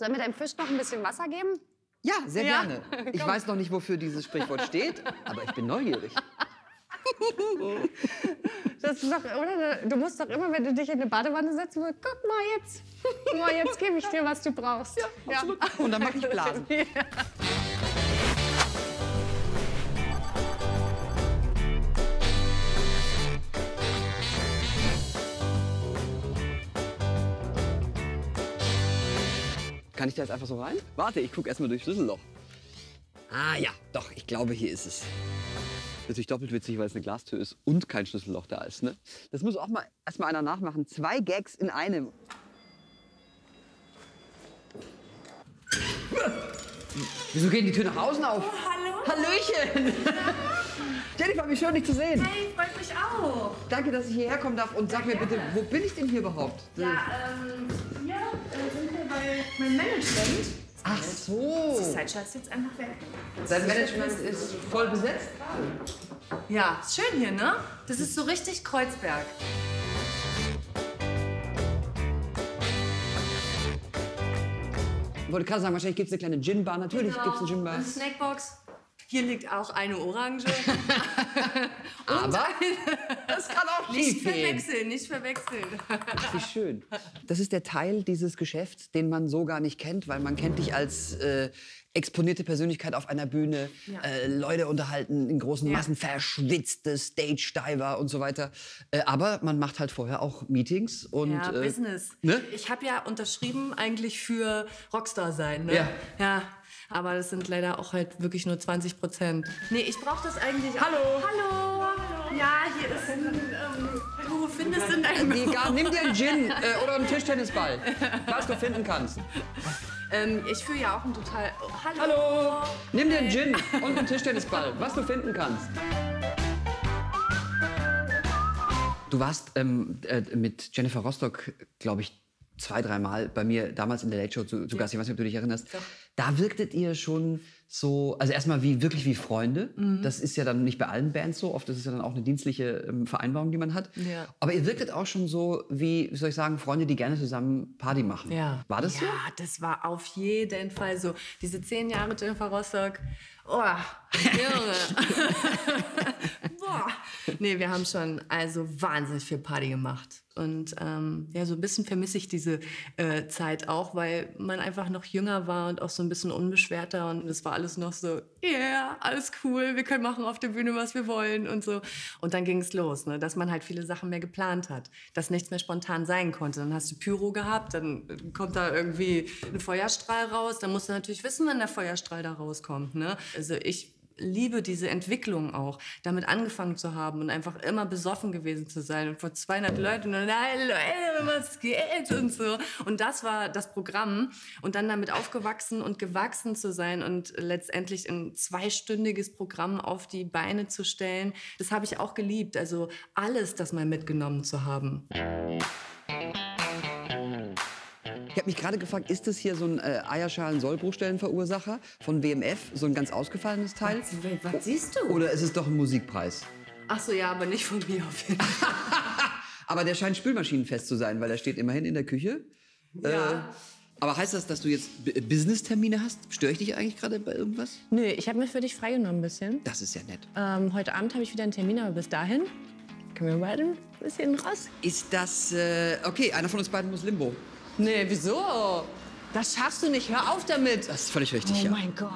Sollen wir deinem Fisch noch ein bisschen Wasser geben? Ja, sehr Ja, gerne. Ich komm. weiß noch nicht, wofür dieses Sprichwort steht, aber ich bin neugierig. Das ist doch, oder? Du musst doch immer, wenn du dich in eine Badewanne setzt, guck mal jetzt. Guck mal, jetzt gebe ich dir, was du brauchst. Ja, absolut. Und dann mache ich Blasen. Ja. Kann ich da jetzt einfach so rein? Warte, ich gucke erstmal durchs Schlüsselloch. Ah ja, doch, ich glaube, hier ist es. Natürlich doppelt witzig, weil es eine Glastür ist und kein Schlüsselloch da ist. Ne? Das muss auch mal erstmal einer nachmachen. 2 Gags in einem. Wieso gehen die Tür nach außen auf? Oh, hallo. Hallöchen! Jennifer, wie schön, dich zu sehen. Hey, freut mich auch. Danke, dass ich hierher kommen darf. Und sag mir bitte, wo bin ich denn hier überhaupt? Ja, hier sind wir bei meinem Management. Ach so. Die Sideshow ist jetzt einfach weg. Dein Management ist voll besetzt? Ja, ist schön hier, ne? Das ist so richtig Kreuzberg. Ich wollte gerade sagen, wahrscheinlich gibt es eine kleine Gin-Bar. Natürlich gibt es eine Gin-Bar. Eine Snackbox. Hier liegt auch eine Orange. Aber das kann auch Nicht schief gehen. verwechseln, nicht verwechseln. Wie schön. Das ist der Teil dieses Geschäfts, den man so gar nicht kennt, weil man kennt dich als exponierte Persönlichkeit auf einer Bühne, Ja. Leute unterhalten in großen Ja. Massen, verschwitzte Stage-Diver und so weiter. Aber man macht halt vorher auch Meetings und Ja, Business. ne? Ich habe ja unterschrieben eigentlich für Rockstar sein, ne? Ja. Ja. Aber das sind leider auch halt wirklich nur 20%. Nee, ich brauche das eigentlich auch. Hallo. Hallo. Ja, hier ist ein... du findest in deinem... Nimm dir einen Gin oder einen Tischtennisball, was du finden kannst. ich fühle ja auch ein total... Oh, hallo. Hallo! Nimm dir einen Gin und einen Tischtennisball, was du finden kannst. Du warst mit Jennifer Rostock, glaube ich, 2, 3 Mal bei mir damals in der Late Show zu Gast. Ich weiß nicht, ob du dich erinnerst. Doch. Da wirktet ihr schon so, also erstmal wirklich wie Freunde. Das ist ja dann nicht bei allen Bands so. Oft ist es ja dann auch eine dienstliche Vereinbarung, die man hat. Ja. Aber ihr wirktet auch schon so wie soll ich sagen, Freunde, die gerne zusammen Party machen. Ja. War das so? Ja, das war auf jeden Fall so. Diese 10 Jahre Jennifer Rostock. Oh, Junge. Boah. Nee, wir haben schon also wahnsinnig viel Party gemacht. Und ja, so ein bisschen vermisse ich diese Zeit auch, weil man einfach noch jünger war und auch so ein bisschen unbeschwerter. Und es war alles noch so, yeah, alles cool, wir können machen auf der Bühne, was wir wollen und so. Und dann ging es los, ne, dass man halt viele Sachen mehr geplant hat, dass nichts mehr spontan sein konnte. Dann hast du Pyro gehabt, dann kommt da irgendwie ein Feuerstrahl raus. Dann musst du natürlich wissen, wann der Feuerstrahl da rauskommt. Ne? Also ich liebe diese Entwicklung auch, damit angefangen zu haben und einfach immer besoffen gewesen zu sein und vor 200 Leuten und nein, Leute, was geht und so. Und das war das Programm und dann damit aufgewachsen und gewachsen zu sein und letztendlich ein 2-stündiges Programm auf die Beine zu stellen, das habe ich auch geliebt. Also alles, das mal mitgenommen zu haben. Ich habe mich gerade gefragt, ist das hier so ein Eierschalen-Sollbruchstellenverursacher von WMF, so ein ganz ausgefallenes Teil? Was siehst du? Oder ist es doch ein Musikpreis? Ach so, ja, aber nicht von mir auf jeden Fall. Aber der scheint spülmaschinenfest zu sein, weil er steht immerhin in der Küche. Ja. Aber heißt das, dass du jetzt Business-Termine hast? Störe ich dich eigentlich gerade bei irgendwas? Nö, ich habe mir für dich freigenommen ein bisschen. Das ist ja nett. Heute Abend habe ich wieder einen Termin, aber bis dahin können wir beide ein bisschen raus. Ist das... okay, einer von uns beiden muss Limbo. Nee, wieso? Das schaffst du nicht. Hör auf damit. Das ist völlig richtig, Oh ja. mein Gott.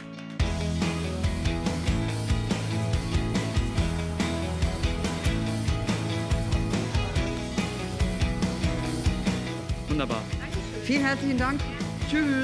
Wunderbar. Vielen herzlichen Dank. Tschüss.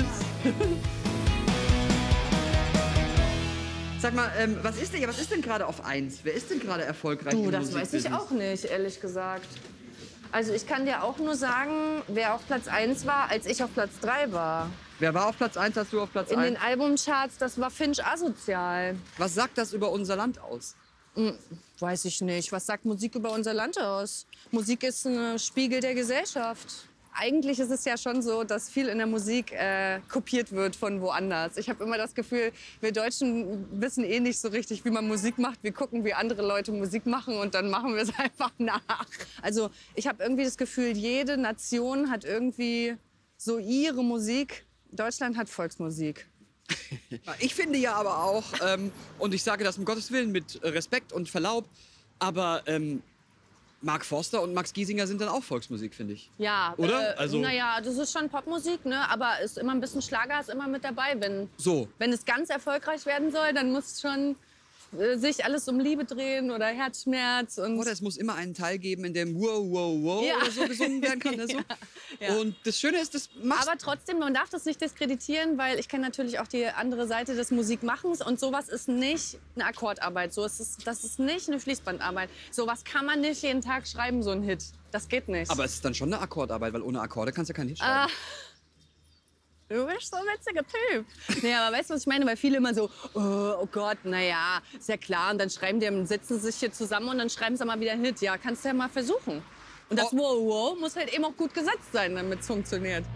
Sag mal, was ist denn gerade auf 1? Wer ist denn gerade erfolgreich Du, im das weiß ich Musikbusiness? auch nicht, ehrlich gesagt. Also ich kann dir auch nur sagen, wer auf Platz 1 war, als ich auf Platz 3 war. Wer war auf Platz 1, hast du auf Platz In 1? den Albumcharts, das war Finch Asozial. Was sagt das über unser Land aus? Weiß ich nicht. Was sagt Musik über unser Land aus? Musik ist ein Spiegel der Gesellschaft. Eigentlich ist es ja schon so, dass viel in der Musik kopiert wird von woanders. Ich habe immer das Gefühl, wir Deutschen wissen eh nicht so richtig, wie man Musik macht. Wir gucken, wie andere Leute Musik machen und dann machen wir es einfach nach. Also ich habe irgendwie das Gefühl, jede Nation hat irgendwie so ihre Musik, Deutschland hat Volksmusik. Ich finde ja aber auch, und ich sage das um Gottes Willen mit Respekt und Verlaub, aber Mark Forster und Max Giesinger sind dann auch Volksmusik, finde ich. Ja, Oder? naja, das ist schon Popmusik, ne? Aber ist immer ein bisschen Schlager, ist immer mit dabei. Wenn es ganz erfolgreich werden soll, dann muss schon sich alles um Liebe drehen oder Herzschmerz. Oder es muss immer einen Teil geben, in dem wow, wow, wow oder so gesungen werden kann. Ne? So. Ja. Und das Schöne ist, das macht... Aber trotzdem, man darf das nicht diskreditieren, weil ich kenne natürlich auch die andere Seite des Musikmachens und sowas ist nicht eine Akkordarbeit. Das ist nicht eine Fließbandarbeit. Sowas kann man nicht jeden Tag schreiben, so ein Hit. Das geht nicht. Aber es ist dann schon eine Akkordarbeit, weil ohne Akkorde kannst du ja keinen Hit schreiben. Du bist so ein witziger Typ. Nee, aber weißt du, was ich meine? Weil viele immer so, oh Gott, naja, ist ja klar. Und dann setzen sie sich hier zusammen und dann schreiben sie mal wieder einen Hit. Ja, kannst du ja mal versuchen. Und das Wow, wow muss halt eben auch gut gesetzt sein, damit es funktioniert.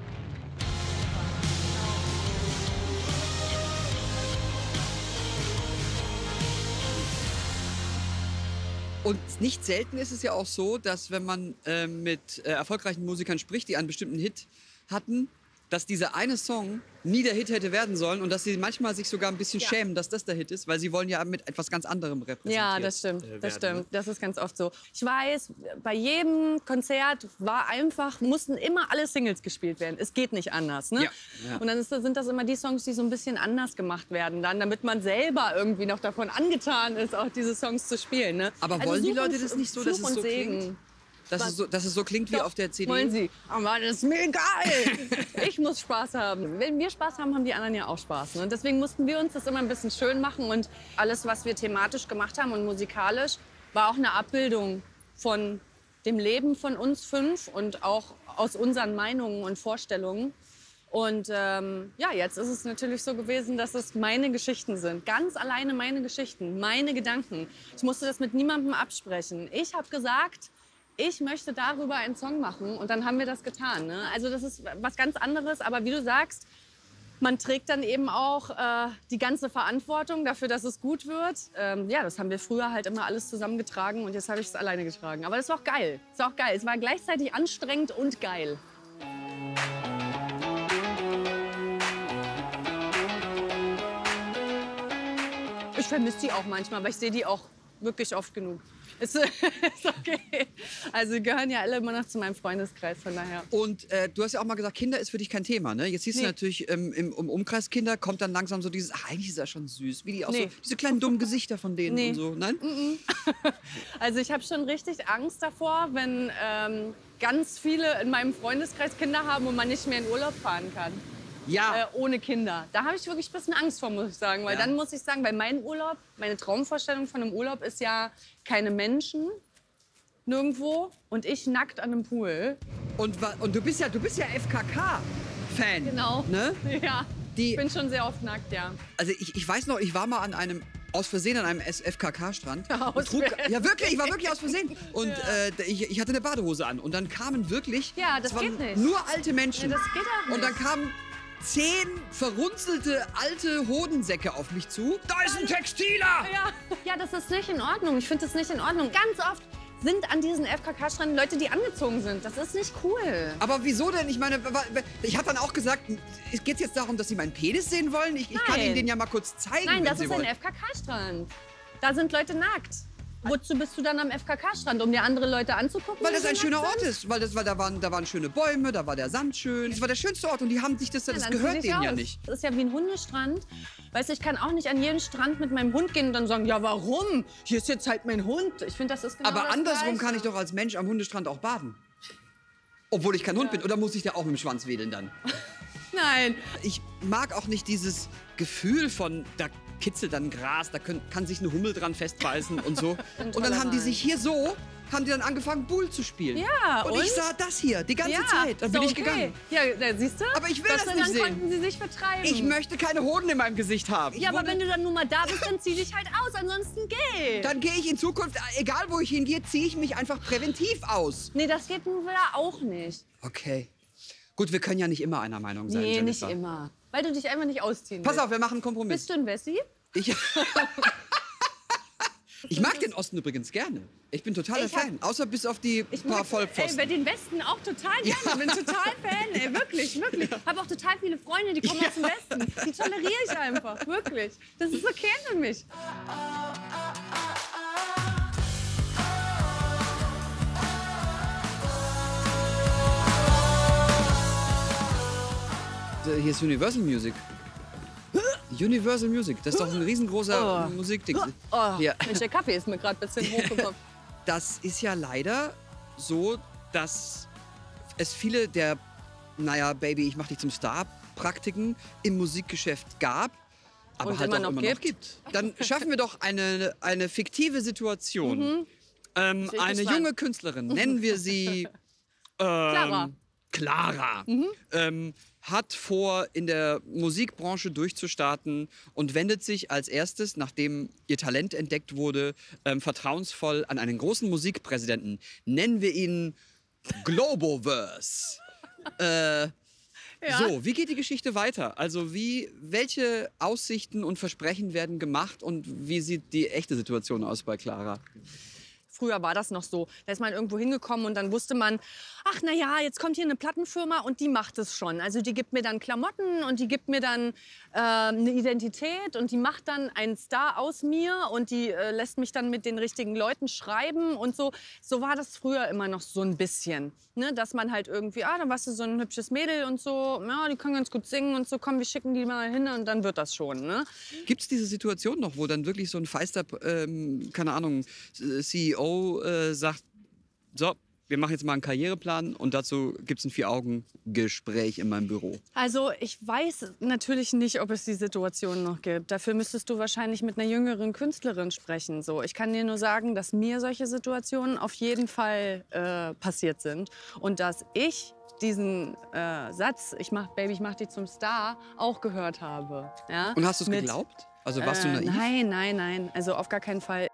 Und nicht selten ist es ja auch so, dass wenn man mit erfolgreichen Musikern spricht, die einen bestimmten Hit hatten, dass dieser eine Song nie der Hit hätte werden sollen und dass sie manchmal sich sogar ein bisschen schämen, dass das der Hit ist, weil sie wollen ja mit etwas ganz anderem repräsentiert Ja, das stimmt. Das werden, stimmt. ne? Das ist ganz oft so. Ich weiß, bei jedem Konzert mussten immer alle Singles gespielt werden. Es geht nicht anders. Ne? Ja. Ja. Und dann sind das immer die Songs, die so ein bisschen anders gemacht werden, dann, damit man selber irgendwie noch davon angetan ist, auch diese Songs zu spielen. Ne? Aber wollen die Leute das nicht so, dass es so klingt? Dass es so klingt wie Doch, auf der CD? Wollen sie. Aber das ist mir egal. Ich muss Spaß haben. Wenn wir Spaß haben, haben die anderen ja auch Spaß. Ne? Deswegen mussten wir uns das immer ein bisschen schön machen. Und alles, was wir thematisch gemacht haben und musikalisch, war auch eine Abbildung von dem Leben von uns 5 und auch aus unseren Meinungen und Vorstellungen. Und ja, jetzt ist es natürlich so gewesen, dass es meine Geschichten sind. Ganz alleine meine Geschichten, meine Gedanken. Ich musste das mit niemandem absprechen. Ich habe gesagt, ich möchte darüber einen Song machen und dann haben wir das getan. Ne? Also das ist was ganz anderes, aber wie du sagst, man trägt dann eben auch die ganze Verantwortung dafür, dass es gut wird. Ja, das haben wir früher halt immer alles zusammengetragen und jetzt habe ich es alleine getragen. Aber das war auch geil. Das war auch geil. Es war gleichzeitig anstrengend und geil. Ich vermisse die auch manchmal, aber ich sehe die auch wirklich oft genug. Ist okay. Also die gehören ja alle immer noch zu meinem Freundeskreis, von daher. Und du hast ja auch mal gesagt, Kinder ist für dich kein Thema, ne? Jetzt siehst du natürlich im Umkreis Kinder, kommt dann langsam so dieses, ach, eigentlich ist er schon süß, wie die auch so, diese kleinen dummen Gesichter von denen und so, nein? Also ich habe schon richtig Angst davor, wenn ganz viele in meinem Freundeskreis Kinder haben und man nicht mehr in Urlaub fahren kann. Ja. Ohne Kinder. Da habe ich wirklich ein bisschen Angst vor, muss ich sagen. Weil dann muss ich sagen, bei meinem Urlaub, meine Traumvorstellung von einem Urlaub ist ja keine Menschen nirgendwo und ich nackt an einem Pool. Und du bist ja FKK-Fan. Genau. Ne? Ja, ich bin schon sehr oft nackt, ja. Also ich weiß noch, ich war mal aus Versehen an einem FKK-Strand. Ja, wirklich, ich war wirklich aus Versehen. Und ich hatte eine Badehose an. Und dann kamen wirklich, das geht nicht. nur alte Menschen. Ja, das geht auch nicht. Und dann kamen 10 verrunzelte alte Hodensäcke auf mich zu. Da ist ein Textiler! Ja, das ist nicht in Ordnung. Ich finde das nicht in Ordnung. Ganz oft sind an diesen FKK-Stränden Leute, die angezogen sind. Das ist nicht cool. Aber wieso denn? Ich meine, ich habe dann auch gesagt, es geht jetzt darum, dass Sie meinen Penis sehen wollen? Ich kann Ihnen den ja mal kurz zeigen, Nein, wenn das Sie ist wollen. ein FKK-Strand. Da sind Leute nackt. Wozu bist du dann am FKK-Strand? Um dir andere Leute anzugucken? Weil das die ein so schöner nackt Ort sind? ist. Weil da waren schöne Bäume, da war der Sand schön. Das war der schönste Ort und die haben sich das dann gehört zieh dich denen ja aus. nicht. Das ist ja wie ein Hundestrand. Weißt du, ich kann auch nicht an jeden Strand mit meinem Hund gehen und dann sagen, ja, warum? Hier ist jetzt halt mein Hund. Ich finde, das ist genau Aber das andersrum Gleiche. kann ich doch als Mensch am Hundestrand auch baden. Obwohl ich kein Hund bin. Oder muss ich da auch mit dem Schwanz wedeln dann? Nein. Ich mag auch nicht dieses Gefühl von, da kitzelt dann Gras, da kann sich eine Hummel dran festbeißen und so. Und dann haben die sich hier haben die dann angefangen, Bull zu spielen. Ja, und ich sah das hier die ganze Zeit. Dann bin ich gegangen. Ja, siehst du? Aber ich will das nicht Dann sehen. konnten sie sich vertreiben. Ich möchte keine Hoden in meinem Gesicht haben. Ja, aber wenn du dann nun mal da bist, dann zieh dich halt aus. Ansonsten geh. Dann gehe ich in Zukunft, egal wo ich hingehe, ziehe ich mich einfach präventiv aus. Nee, das geht nun wieder auch nicht. Okay. Gut, wir können ja nicht immer einer Meinung sein, Nee, Jennifer. nicht immer. Weil du dich einfach nicht ausziehen Pass willst. auf, wir machen einen Kompromiss. Bist du ein Wessi? Ich mag den Osten übrigens gerne. Ich bin totaler Fan, außer bis auf die paar Vollpfosten. Ey, den Westen auch total gerne. Ich bin total Fan, ey, wirklich, wirklich. Habe auch total viele Freunde, die kommen aus dem Westen. Die toleriere ich einfach, wirklich. Das ist okay für mich. Hier ist Universal Music. Universal Music, das ist doch ein riesengroßer Musikding. Ja. Mensch, der Kaffee ist mir gerade ein bisschen hochgekommen. Das ist ja leider so, dass es viele der, naja, Baby, ich mach dich zum Star-Praktiken im Musikgeschäft gab, aber Und halt immer auch noch immer noch gibt. Dann schaffen wir doch eine fiktive Situation. Eine junge Künstlerin, nennen wir sie Clara. Clara. Hat vor, in der Musikbranche durchzustarten und wendet sich als erstes, nachdem ihr Talent entdeckt wurde, vertrauensvoll an einen großen Musikpräsidenten. Nennen wir ihn Globoverse. So, wie geht die Geschichte weiter? Also welche Aussichten und Versprechen werden gemacht und wie sieht die echte Situation aus bei Clara? Früher war das noch so. Da ist man irgendwo hingekommen und dann wusste man, ach na ja, jetzt kommt hier eine Plattenfirma und die macht es schon. Also die gibt mir dann Klamotten und die gibt mir dann eine Identität und die macht dann einen Star aus mir und die lässt mich dann mit den richtigen Leuten schreiben und so. So war das früher immer noch so ein bisschen. Ne? Dass man halt irgendwie, dann warst du so ein hübsches Mädel und so, ja, die kann ganz gut singen und so, komm, wir schicken die mal hin und dann wird das schon. Ne? Gibt es diese Situation noch, wo dann wirklich so ein feister, keine Ahnung, CEO sagt, so, wir machen jetzt mal einen Karriereplan und dazu gibt es ein 4-Augen-Gespräch in meinem Büro? Also ich weiß natürlich nicht, ob es die Situation noch gibt. Dafür müsstest du wahrscheinlich mit einer jüngeren Künstlerin sprechen. So, ich kann dir nur sagen, dass mir solche Situationen auf jeden Fall passiert sind und dass ich diesen Satz, Baby, ich mach dich zum Star, auch gehört habe. Ja? Und hast du es geglaubt? Also warst du naiv? Nein. Also auf gar keinen Fall.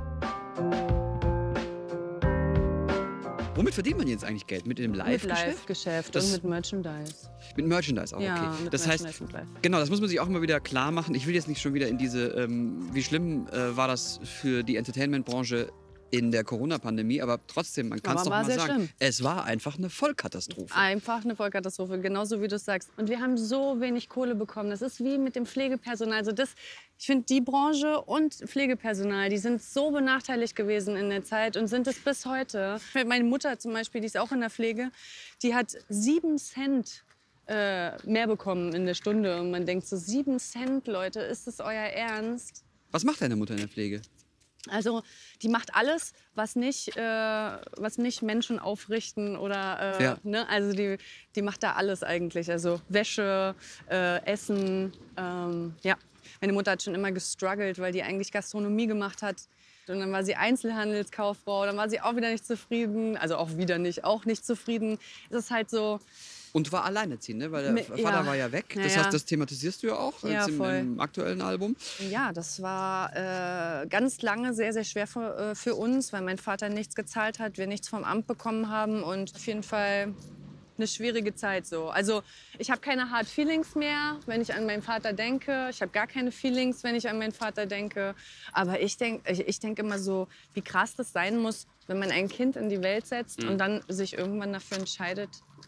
Womit verdient man jetzt eigentlich Geld? Mit dem Mit Live-Geschäft? Live-Geschäft Das- und mit Merchandise. Mit Merchandise auch, Ja, okay. mit Das heißt, Merchandise und Live. genau, das muss man sich auch immer wieder klar machen. Ich will jetzt nicht schon wieder in diese, wie schlimm war das für die Entertainment-Branche in der Corona-Pandemie, aber trotzdem, man kann es Aber doch war mal sehr sagen, schlimm. es war einfach eine Vollkatastrophe. Einfach eine Vollkatastrophe, genauso wie du es sagst. Und wir haben so wenig Kohle bekommen. Das ist wie mit dem Pflegepersonal. Also ich finde, die Branche und Pflegepersonal, die sind so benachteiligt gewesen in der Zeit und sind es bis heute. Meine Mutter zum Beispiel, die ist auch in der Pflege, die hat 7 Cent mehr bekommen in der Stunde. Und man denkt so, 7 Cent, Leute, ist das euer Ernst? Was macht deine Mutter in der Pflege? Also die macht alles, was nicht Menschen aufrichten oder Ja. ne? Also die macht da alles eigentlich. Also Wäsche, Essen, ja. Meine Mutter hat schon immer gestruggelt, weil die eigentlich Gastronomie gemacht hat. Und dann war sie Einzelhandelskauffrau, dann war sie auch wieder nicht zufrieden. Also auch nicht zufrieden. Es ist halt so. Und war alleinerziehend, ne? Weil der Mit- Vater ja. war ja weg. Ja, Das ja. heißt, das thematisierst du ja auch Ja, jetzt voll. im aktuellen Album. Ja, das war ganz lange sehr, sehr schwer für uns, weil mein Vater nichts gezahlt hat, wir nichts vom Amt bekommen haben und auf jeden Fall eine schwierige Zeit so. Also ich habe keine Hard Feelings mehr, wenn ich an meinen Vater denke. Ich habe gar keine Feelings, wenn ich an meinen Vater denke. Aber ich denk immer so, wie krass das sein muss, wenn man ein Kind in die Welt setzt und dann sich irgendwann dafür entscheidet,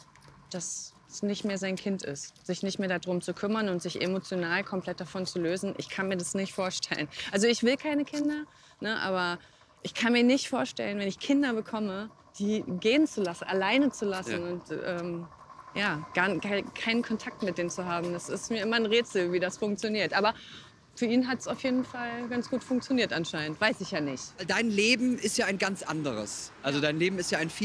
dass es nicht mehr sein Kind ist, sich nicht mehr darum zu kümmern und sich emotional komplett davon zu lösen. Ich kann mir das nicht vorstellen. Also ich will keine Kinder, ne, aber ich kann mir nicht vorstellen, wenn ich Kinder bekomme, die gehen zu lassen, alleine zu lassen und keinen Kontakt mit denen zu haben. Das ist mir immer ein Rätsel, wie das funktioniert. Aber für ihn hat es auf jeden Fall ganz gut funktioniert anscheinend. Weiß ich ja nicht. Dein Leben ist ja ein ganz anderes. Also dein Leben ist ja ein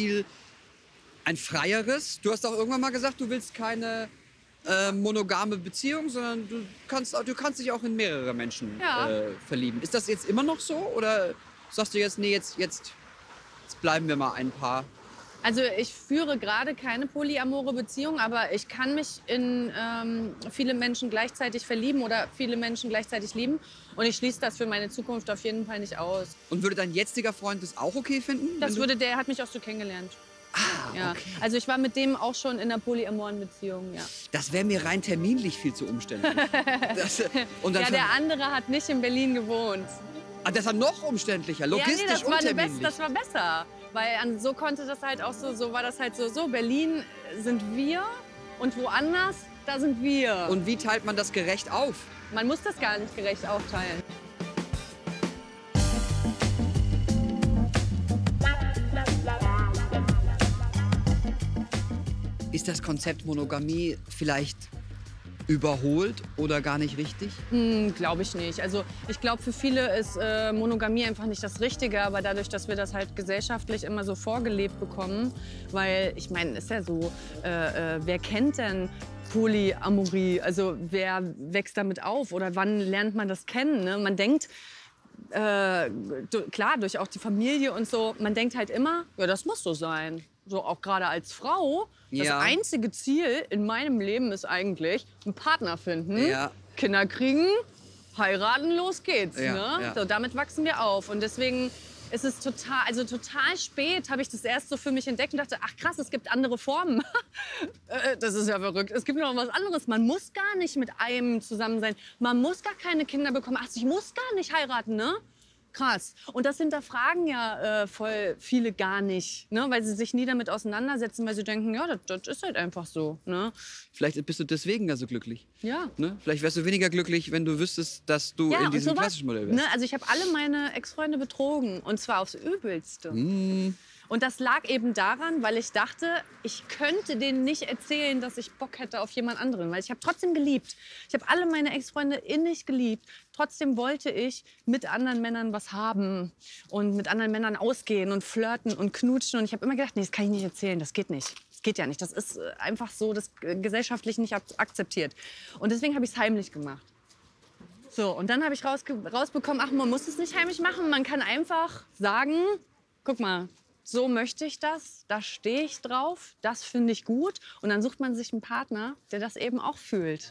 freieres. Du hast auch irgendwann mal gesagt, du willst keine monogame Beziehung, sondern du kannst dich auch in mehrere Menschen verlieben. Ist das jetzt immer noch so oder sagst du jetzt, nee, jetzt bleiben wir mal ein Paar? Also ich führe gerade keine polyamore Beziehung, aber ich kann mich in viele Menschen gleichzeitig verlieben oder viele Menschen gleichzeitig lieben. Und ich schließe das für meine Zukunft auf jeden Fall nicht aus. Und würde dein jetziger Freund das auch okay finden? Der hat mich auch so kennengelernt. Ah, Ja. okay. Also ich war mit dem auch schon in einer polyamoren Beziehung, ja. Das wäre mir rein terminlich viel zu umständlich. Und dann Ja, der andere hat nicht in Berlin gewohnt. Ah, das war noch umständlicher, Ja, nee, logistisch und terminlich. das war besser. Weil so konnte das halt auch so war das halt so, Berlin sind wir und woanders, da sind wir. Und wie teilt man das gerecht auf? Man muss das gar nicht gerecht aufteilen. Ist das Konzept Monogamie vielleicht überholt oder gar nicht richtig? Glaube ich nicht. Also ich glaube, für viele ist Monogamie einfach nicht das Richtige, aber dadurch, dass wir das halt gesellschaftlich immer so vorgelebt bekommen, weil ich meine, ist ja so, wer kennt denn Polyamorie? Also wer wächst damit auf oder wann lernt man das kennen? Ne? Man denkt, klar, durch auch die Familie und so, man denkt halt immer, ja, das muss so sein. So auch gerade als Frau, das Ja. einzige Ziel in meinem Leben ist eigentlich, einen Partner finden, Ja. Kinder kriegen, heiraten, los geht's. Ja, Ne? ja. So, damit wachsen wir auf. Und deswegen ist es total spät, habe ich das erst so für mich entdeckt und dachte, ach krass, es gibt andere Formen. Das ist ja verrückt. Es gibt noch was anderes. Man muss gar nicht mit einem zusammen sein. Man muss gar keine Kinder bekommen. Ach, ich muss gar nicht heiraten, ne? Krass. Und das hinterfragen ja voll viele gar nicht, ne? Weil sie sich nie damit auseinandersetzen, weil sie denken, ja, das ist halt einfach so. Ne? Vielleicht bist du deswegen ja so glücklich. Ja. Ne? Vielleicht wärst du weniger glücklich, wenn du wüsstest, dass du in diesem klassischen Modell wärst. Ne? Also ich habe alle meine Ex-Freunde betrogen und zwar aufs Übelste. Und das lag eben daran, weil ich dachte, ich könnte denen nicht erzählen, dass ich Bock hätte auf jemand anderen. Weil ich habe trotzdem geliebt. Ich habe alle meine Ex-Freunde innig geliebt. Trotzdem wollte ich mit anderen Männern was haben und mit anderen Männern ausgehen und flirten und knutschen. Und ich habe immer gedacht, nee, das kann ich nicht erzählen, das geht nicht. Das geht ja nicht. Das ist einfach so, das gesellschaftlich nicht akzeptiert. Und deswegen habe ich es heimlich gemacht. So, und dann habe ich rausbekommen, ach, man muss es nicht heimlich machen. Man kann einfach sagen, guck mal, so möchte ich das, da stehe ich drauf, das finde ich gut. Und dann sucht man sich einen Partner, der das eben auch fühlt.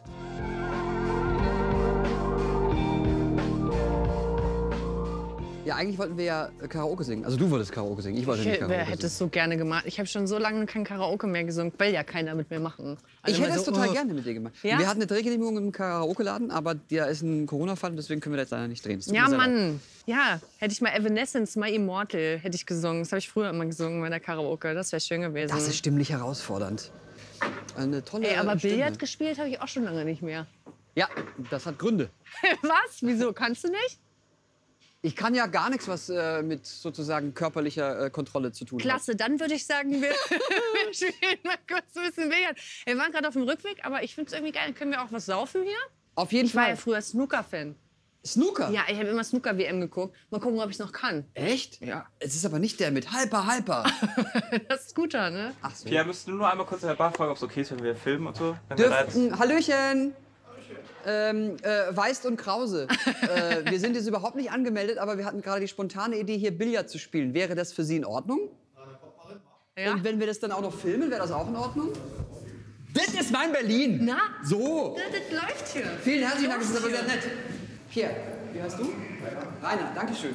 Ja, eigentlich wollten wir ja Karaoke singen. Also du wolltest Karaoke singen, ich wollte nicht Karaoke Wer singen. hätte es so gerne gemacht? Ich habe schon so lange kein Karaoke mehr gesungen, will ja keiner mit mir machen. Ich Alle hätte immer es so, total oh. gerne mit dir gemacht. Ja? Wir hatten eine Drehgenehmigung im Karaoke-Laden, aber da ist ein Corona-Fall und deswegen können wir da jetzt leider nicht drehen. Es tut Ja, mir sehr leid. Mann. Ja, hätte ich mal Evanescence, My Immortal, hätte ich gesungen. Das habe ich früher immer gesungen bei der Karaoke. Das wäre schön gewesen. Das ist stimmlich herausfordernd. Eine tolle Ey, aber Stimme. Billard gespielt habe ich auch schon lange nicht mehr. Ja, das hat Gründe. Was? Wieso? Kannst du nicht? Ich kann ja gar nichts, was mit sozusagen körperlicher Kontrolle zu tun hat. Klasse, dann würde ich sagen, wir spielen mal kurz ein bisschen Billard. Wir waren gerade auf dem Rückweg, aber ich finde es irgendwie geil. Können wir auch was saufen hier? Auf jeden Ich war ja Fall. früher Snooker-Fan. Snooker? Ja, ich habe immer Snooker-WM geguckt. Mal gucken, ob ich es noch kann. Echt? Ja. Es ist aber nicht der mit Hyper. Das ist Scooter, ne? Ach so. Pia, müsstest du nur einmal kurz in der Bar fragen, ob es okay ist, wenn wir filmen und so? Wenn wir da jetzt- Hallöchen. Weist und Krause. Wir sind jetzt überhaupt nicht angemeldet, aber wir hatten gerade die spontane Idee, hier Billard zu spielen. Wäre das für Sie in Ordnung? Ja. Und wenn wir das dann auch noch filmen, wäre das auch in Ordnung? Das ist mein Berlin. Na? So. Das läuft hier. Vielen herzlichen Dank, das ist aber sehr nett. Hier, wie heißt du? Rainer, danke schön.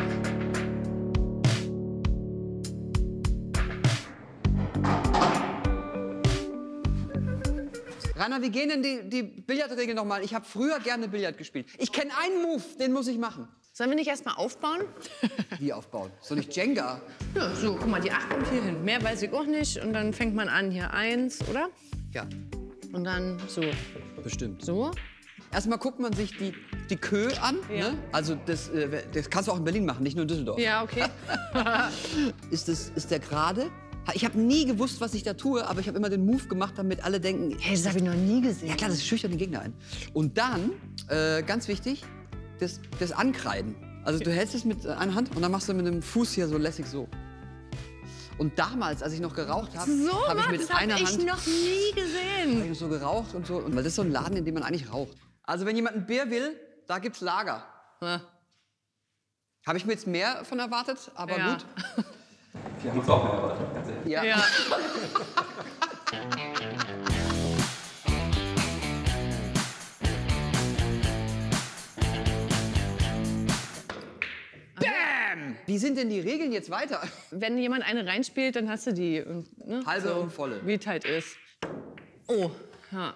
Rainer, wie gehen denn die Billardregeln nochmal? Ich habe früher gerne Billard gespielt. Ich kenne einen Move, den muss ich machen. Sollen wir nicht erst mal aufbauen? Wie aufbauen? Soll ich Jenga? Ja, so, guck mal, die 8 kommt hier hin. Mehr weiß ich auch nicht. Und dann fängt man an, hier 1, oder? Ja, Und dann so. bestimmt. So. Erstmal guckt man sich die Kö an. Ja. Ne? Also das kannst du auch in Berlin machen, nicht nur in Düsseldorf. Ja, okay. Ist der gerade? Ich habe nie gewusst, was ich da tue, aber ich habe immer den Move gemacht, damit alle denken, Hey, das habe ich noch nie gesehen. ja klar, das schüchtert den Gegner ein. Und dann, ganz wichtig, das Ankreiden. Also du hältst es mit einer Hand und dann machst du mit dem Fuß hier so lässig so. Und damals, als ich noch geraucht habe, So, habe ich Mann, mit das habe einer ich Hand noch nie gesehen. hab ich so geraucht und so. Und weil das ist so ein Laden, in dem man eigentlich raucht. Also wenn jemand ein Bier will, da gibt's Lager. Ja. Habe ich mir jetzt mehr von erwartet, aber Ja. gut. Wir haben uns auch mehr erwartet, ganz ehrlich. Ja. Ja. Bam! Wie sind denn die Regeln jetzt weiter? Wenn jemand eine reinspielt, dann hast du die. Und, ne? Halbe und volle. Wie es halt ist. Oh, ja.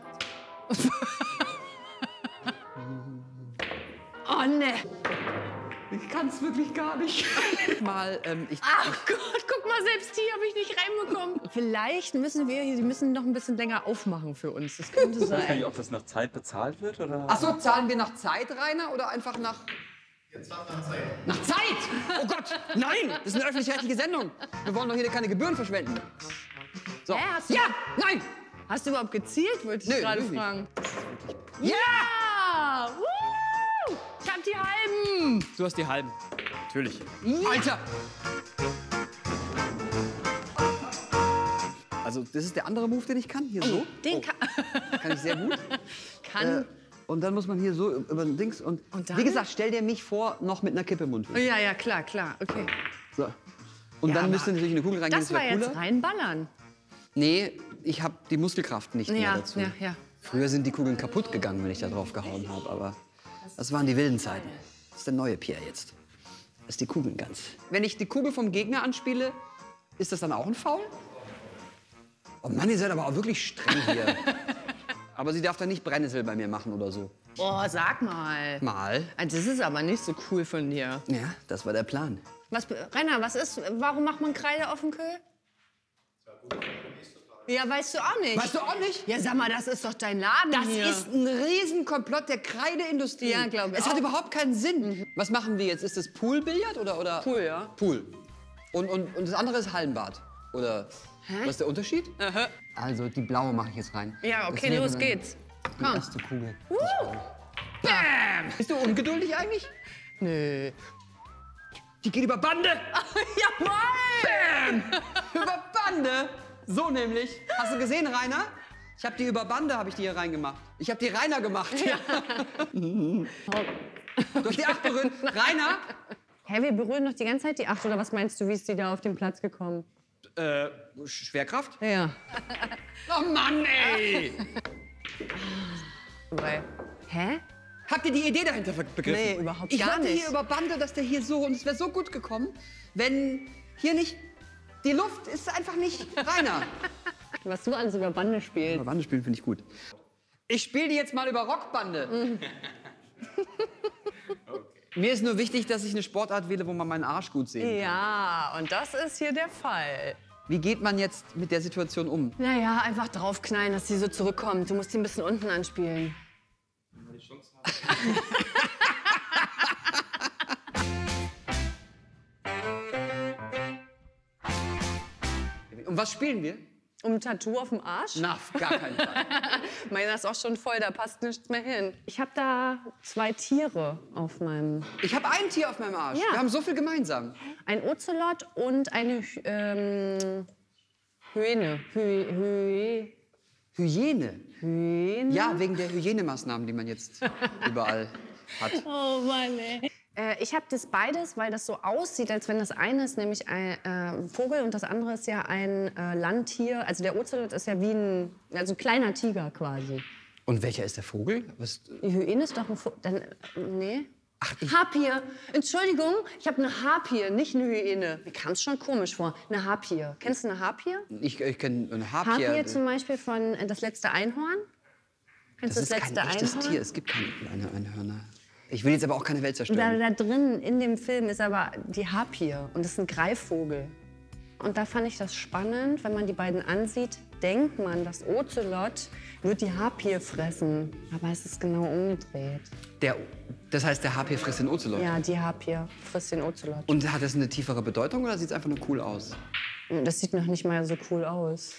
oh, ne. kann's wirklich gar nicht. Mal, Ach Gott, guck mal, selbst die habe ich nicht reinbekommen. Vielleicht müssen die müssen noch ein bisschen länger aufmachen für uns. Das könnte Weiß gar sein. nicht, ob das nach Zeit bezahlt wird oder. Ach so, zahlen wir nach Zeit, Rainer, oder einfach nach... Jetzt nach Zeit. Nach Zeit? Oh Gott, nein! Das ist eine öffentlich-rechtliche Sendung. Wir wollen doch hier keine Gebühren verschwenden. So. Hä, hast du- Ja, nein! Hast du überhaupt gezielt, wollte ich Nö, gerade natürlich fragen. Ja! Ja! Woo! Ich hab die halben! Du hast die halben. Natürlich. Alter! Also, das ist der andere Move, den ich kann. Hier so. Den kann, Kann ich sehr gut. kann Und dann muss man hier so über den Dings. Und dann? wie gesagt, stell dir mich vor, noch mit einer Kippe im Mund. Ja, ja, klar, okay. So. Und Ja, dann aber müsste natürlich eine Kugel reingehen. Das war wär jetzt cooler. reinballern. Nee, ich habe die Muskelkraft nicht mehr Ja, dazu. ja. Früher sind die Kugeln kaputt gegangen, wenn ich da drauf gehauen habe. Aber das waren die wilden Zeiten. Das ist der neue Pierre jetzt. Das ist die Kugeln ganz. Wenn ich die Kugel vom Gegner anspiele, ist das dann auch ein Foul? Oh Mann, ihr seid aber auch wirklich streng hier. Aber sie darf dann nicht Brennnessel bei mir machen oder so. Oh, sag mal. Mal. Das ist aber nicht so cool von dir. Ja, das war der Plan. Rainer, warum macht man Kreide auf dem Köhl? Ja, weißt du auch nicht. Weißt du auch nicht? Ja, sag mal, das ist doch dein Laden Das hier. ist ein Riesenkomplott der Kreideindustrie. Ja, glaube ich Es hat auch. überhaupt keinen Sinn. Was machen wir jetzt? Ist das Poolbillard oder? Pool, ja. Pool. Und das andere ist Hallenbad. Oder was ist der Unterschied? Also die blaue mache ich jetzt rein. Ja, Das okay, wäre los dann geht's. Die Komm. erste Kugel. Bam! Bist du ungeduldig eigentlich? Nö. Die geht über Bande. Jawohl! Bam! Über Bande. So nämlich. Hast du gesehen, Rainer? Ich habe die über Bande habe ich die hier reingemacht. Ich habe die Rainer gemacht. Ja. Durch die 8 berührt. Rainer? Hä, wir berühren doch die ganze Zeit die 8, oder was meinst du, wie ist die da auf den Platz gekommen? Schwerkraft? Ja. Oh Mann, ey! Hä? Habt ihr die Idee dahinter begriffen? Nee, überhaupt ich gar wollte nicht. hier über Bande, dass der hier so, und es wäre so gut gekommen, wenn hier nicht, die Luft ist einfach nicht reiner. Was du alles über Bande spielst. Aber Bande spielen finde ich gut. Ich spiele die jetzt mal über Rockbande. Mir ist nur wichtig, dass ich eine Sportart wähle, wo man meinen Arsch gut sehen kann. Ja, und das ist hier der Fall. Wie geht man jetzt mit der Situation um? Naja, einfach draufknallen, dass sie so zurückkommt. Du musst sie ein bisschen unten anspielen. Und was spielen wir? Um ein Tattoo auf dem Arsch? Na, auf gar keinen Fall. Meiner ist auch schon voll, da passt nichts mehr hin. Ich habe da 2 Tiere auf meinem... Ich habe ein Tier auf meinem Arsch. Ja. Wir haben so viel gemeinsam. Ein Ozelot und eine Hyäne. Hyäne. Hyäne? Ja, wegen der Hygienemaßnahmen, die man jetzt überall hat. Oh Mann, ey. Ich habe das beides, weil das so aussieht, als wenn das eine ist nämlich ein Vogel und das andere ist ja ein Landtier. Also der Ozelot ist ja wie ein kleiner Tiger quasi. Und welcher ist der Vogel? Was? Die Hyäne ist doch ein Vogel. Nee. Harpie. Entschuldigung, ich habe eine Harpie, nicht eine Hyäne. Mir kam es schon komisch vor. Eine Harpie. Kennst du eine Harpie? Ich kenne eine Harpie. Harpie zum Beispiel von Das letzte Einhorn. Kennst Das du ist kein echtes Tier. Es gibt keine Einhörner. Ich will jetzt aber auch keine Welt zerstören. Da drin in dem Film ist aber die Harpie und das ist ein Greifvogel. Und da fand ich das spannend, wenn man die beiden ansieht, denkt man, das Ozelot wird die Harpie fressen. Aber es ist genau umgedreht. Das heißt, der Harpie frisst den Ozelot. Ja, die Harpie frisst den Ozelot. Und hat das eine tiefere Bedeutung oder sieht es einfach nur cool aus? Das sieht noch nicht mal so cool aus.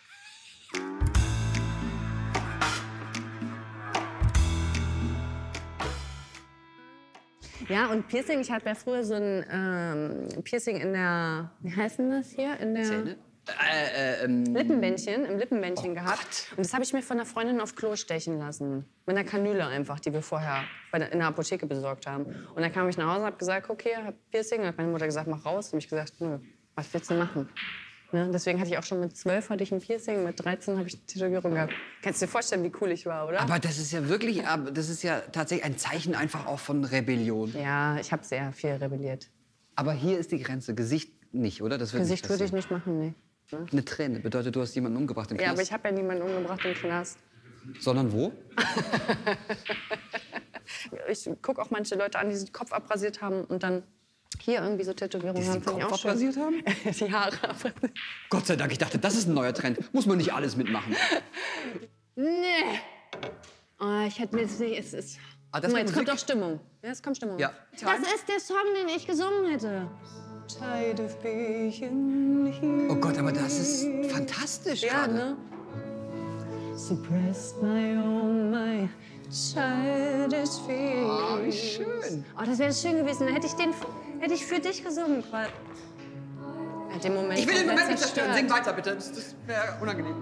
Ja, und Piercing, ich hatte ja früher so ein Piercing in der, wie heißt denn das hier? In der Zähne? Lippenbändchen, im Lippenbändchen gehabt. Und das habe ich mir von einer Freundin auf Klo stechen lassen. Mit einer Kanüle einfach, die wir vorher in der Apotheke besorgt haben. Und dann kam ich nach Hause und habe gesagt, okay, hab Piercing. Und hat meine Mutter gesagt, mach raus. Und ich gesagt, nö, was willst du machen? Ne? Deswegen hatte ich auch schon mit 12 hatte ich ein Piercing, mit 13 habe ich eine Tätowierung gehabt. Kannst du dir vorstellen, wie cool ich war, oder? Aber das ist ja wirklich, das ist ja tatsächlich ein Zeichen einfach auch von Rebellion. Ja, ich habe sehr viel rebelliert. Aber hier ist die Grenze. Gesicht nicht, oder? Das wird Gesicht nicht würde ich passieren. nicht machen, nee. Eine Träne bedeutet, du hast jemanden umgebracht im Ja, Knast. aber ich habe ja niemanden umgebracht im Knast. Sondern wo? ich gucke auch manche Leute an, die sich den Kopf abrasiert haben und dann hier irgendwie so Tätowierungen haben. Den Kopf abrasiert haben? Die Haare abrasiert. Gott sei Dank, ich dachte, das ist ein neuer Trend. Muss man nicht alles mitmachen. Nee. Oh, ich hätte mir jetzt nicht... Ah, Guck mal, jetzt kommt Musik? auch Stimmung. Ja, es kommt Stimmung. Ja. Das ist der Song, den ich gesungen hätte. Tired of being here. Oh Gott, aber das ist fantastisch Ja, gerade. ne? Suppressed by all my childish fears. Oh, wie schön. Oh, das wäre schön gewesen. Dann hätte ich für dich gesungen. In dem Moment Ich will den Moment nicht zerstören. zerstört. Sing weiter, bitte. Das wäre unangenehm.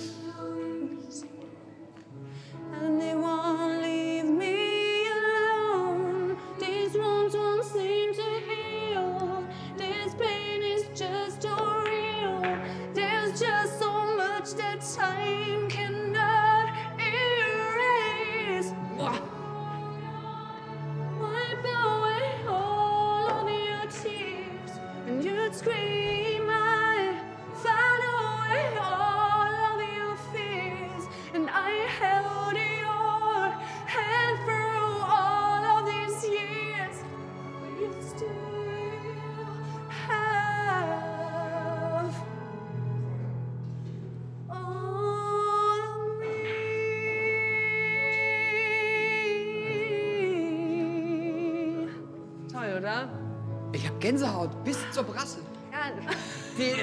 And they won't leave me alone. These wounds won't seem to heal. This pain is just too real. There's just so much that time cannot erase. Wipe away all of your tears, and you'd scream, I find away all of your fears, and I held your hand through all of these years, but you still have all of me. Toll, oder? Ich hab Gänsehaut bis zur Brasse. Ja, Die,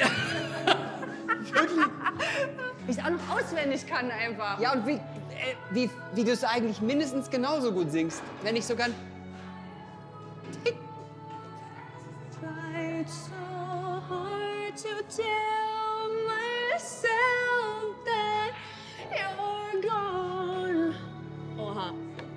wie ich es auch noch auswendig kann einfach. ja, und wie du es eigentlich mindestens genauso gut singst. Wenn nicht sogar... Tried so hard to tell myself that you're gone. Oha.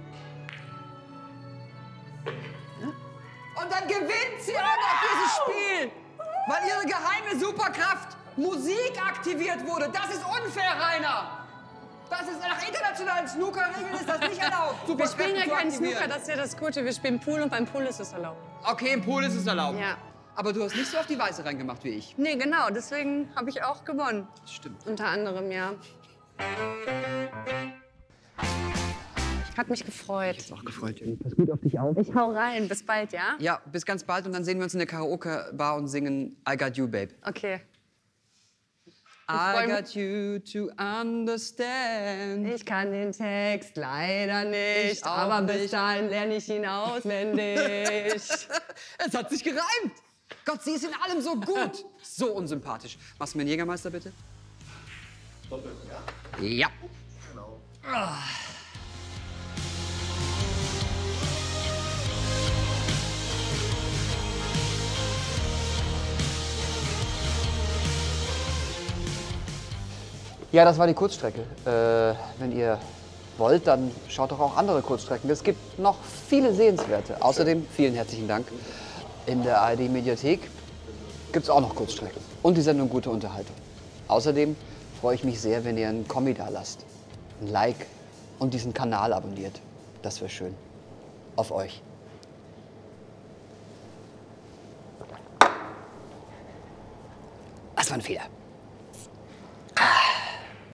Und dann gewinnt sie auch noch dieses Spiel, weil ihre geheime Superkraft Musik aktiviert wurde. Das ist unfair, Rainer. Das ist nach internationalen Snooker-Regeln ist das nicht erlaubt. Wir spielen ja Superkräfte zu keinen aktivieren. Snooker, das ist ja das Gute. Wir spielen Pool und beim Pool ist es erlaubt. Okay, im Pool ist es erlaubt. Ja. Aber du hast nicht so auf die Weiße reingemacht wie ich. Nee, genau, deswegen habe ich auch gewonnen. Das stimmt. Unter anderem, ja. Hat mich gefreut. Auch gefreut. Pass gut auf dich auf. Ich hau rein. Bis bald, ja? Ja, bis ganz bald und dann sehen wir uns in der Karaoke-Bar und singen I Got You, Babe. Okay. I freu mich. got you to understand. Ich kann den Text leider nicht, Ich auch aber bis nicht. dahin lerne ich ihn auswendig. Es hat sich gereimt. Gott, sie ist in allem so gut. So unsympathisch. Machst du mir einen Jägermeister, bitte? Doppelt, ja. Ja. Ja, das war die Kurzstrecke. Wenn ihr wollt, dann schaut doch auch andere Kurzstrecken. Es gibt noch viele sehenswerte. Außerdem, vielen herzlichen Dank, in der ARD-Mediathek gibt es auch noch Kurzstrecken. Und die Sendung Gute Unterhaltung. Außerdem freue ich mich sehr, wenn ihr einen Kommi da lasst, ein Like und diesen Kanal abonniert. Das wäre schön. Auf euch. Das war ein Fehler.